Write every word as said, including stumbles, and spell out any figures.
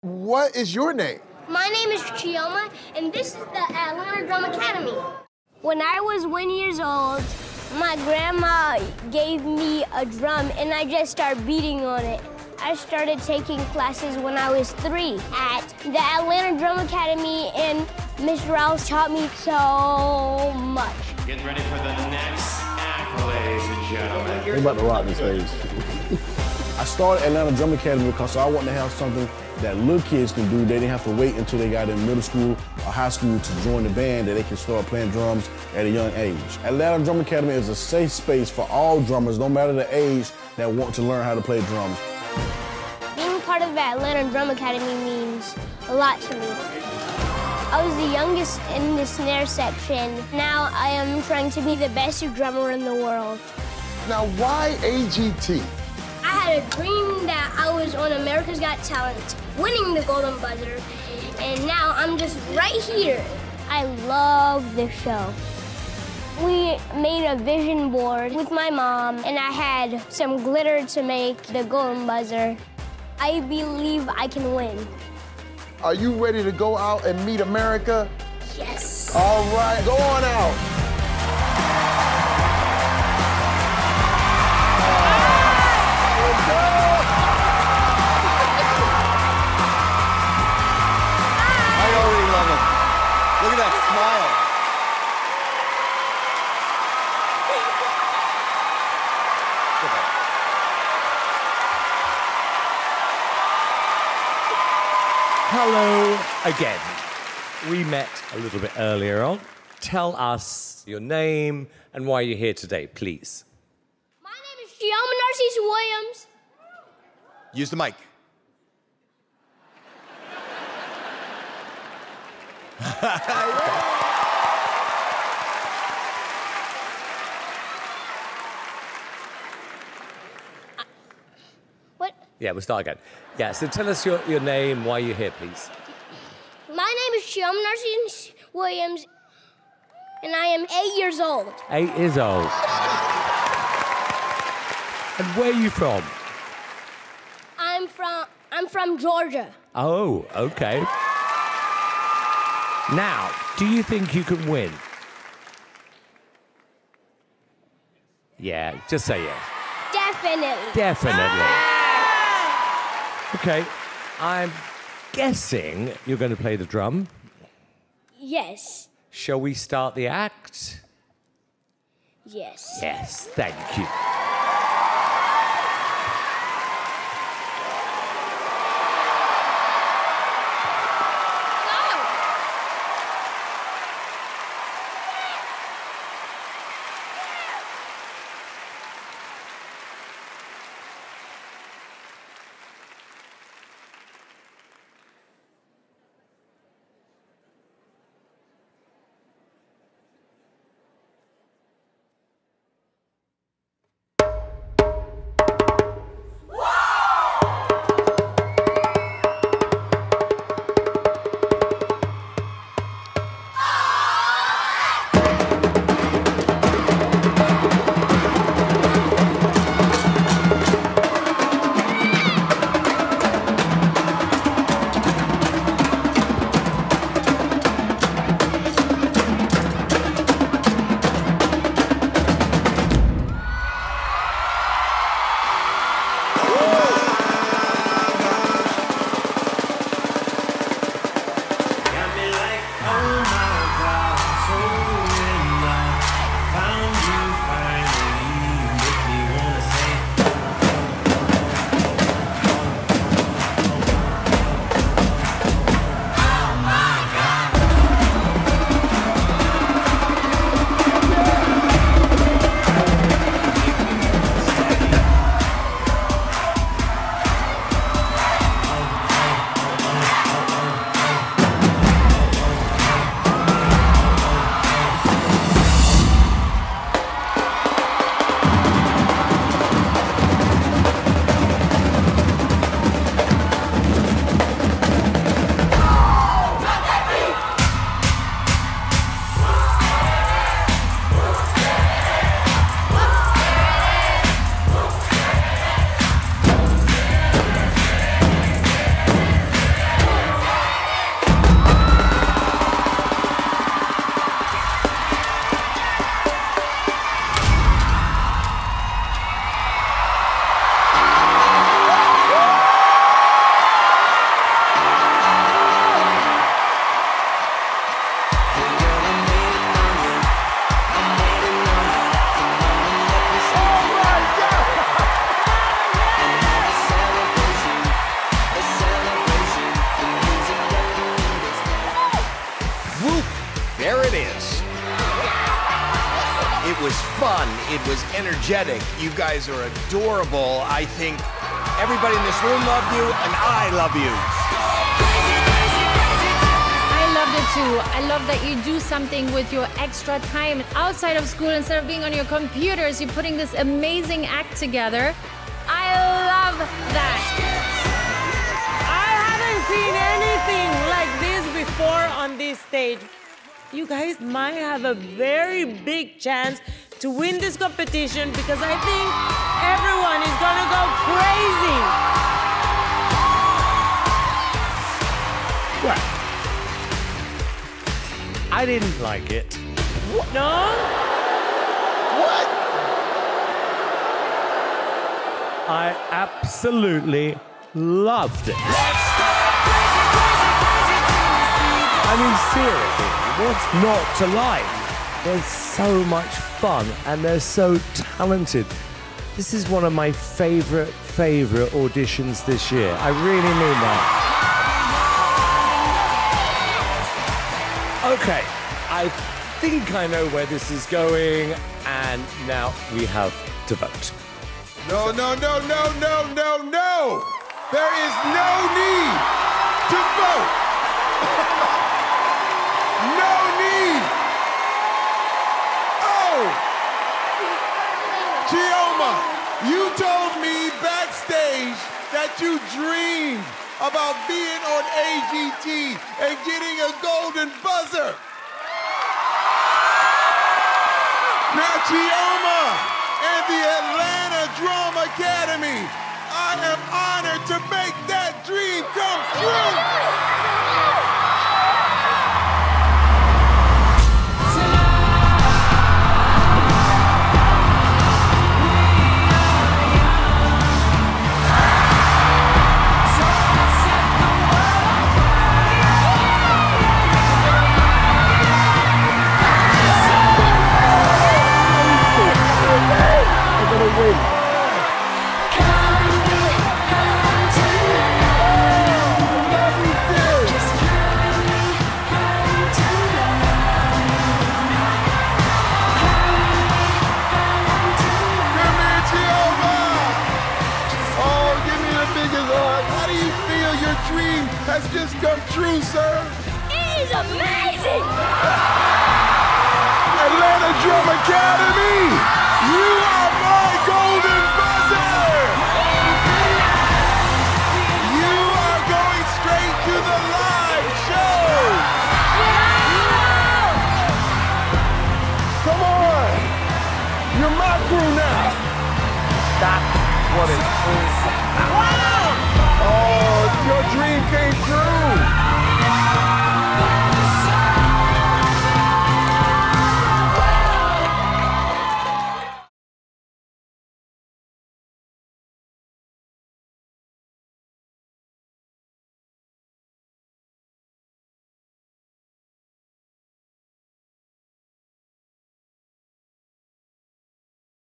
What is your name? My name is Chioma, and this is the Atlanta Drum Academy. When I was one years old, my grandma gave me a drum, and I just started beating on it. I started taking classes when I was three at the Atlanta Drum Academy, and Miss Rouse taught me so much. Get ready for the next act, ladies and gentlemen. We're about to rock this stage. I started Atlanta Drum Academy because I wanted to have something that little kids can do. They didn't have to wait until they got in middle school or high school to join the band, that they can start playing drums at a young age. Atlanta Drum Academy is a safe space for all drummers, no matter the age, that want to learn how to play drums. Being part of the Atlanta Drum Academy means a lot to me. I was the youngest in the snare section. Now I am trying to be the best drummer in the world. Now, why A G T? I had a dream that I was on America's Got Talent, winning the Golden Buzzer, and now I'm just right here. I love this show. We made a vision board with my mom, and I had some glitter to make the Golden Buzzer. I believe I can win. Are you ready to go out and meet America? Yes. All right, go on out. Look at that smile. Hello again. We met a little bit earlier on. Tell us your name and why you're here today, please. My name is Chioma Narcisse Williams. Use the mic. What? Yeah, we'll start again. Yeah, so tell us your, your name, why you're here, please. My name is Chioma Narcisse Williams, and I am eight years old. Eight years old. And where are you from? I'm from I'm from Georgia. Oh, okay. Now, do you think you can win? Yeah, just say yes. Definitely. Definitely. Okay, I'm guessing you're going to play the drum. Yes. Shall we start the act? Yes. Yes, thank you. was fun. It was energetic. You guys are adorable. I think everybody in this room loved you, and I love you. I loved it too. I love that you do something with your extra time outside of school. Instead of being on your computers, you're putting this amazing act together. I love that. I haven't seen anything like this before on this stage. You guys might have a very big chance to win this competition because I think everyone is gonna go crazy. Well, I didn't like it. No? What? I absolutely loved it. I mean, seriously, what's not to like? They're so much fun and they're so talented. This is one of my favorite, favorite auditions this year. I really mean that. Okay, I think I know where this is going, and now we have to vote. No, no, no, no, no, no, no! There is no need to vote! No need! Oh! Chioma, you told me backstage that you dreamed about being on A G T and getting a golden buzzer. Now, Chioma and the Atlanta Drama Academy, I am honored to make that dream come true. Dream has just come true, sir. It is amazing! Atlanta Drum Academy, you are my golden buzzer! You are going straight to the live show! Come on! You're my crew now! That's what it's all about. Oh, your dream came true!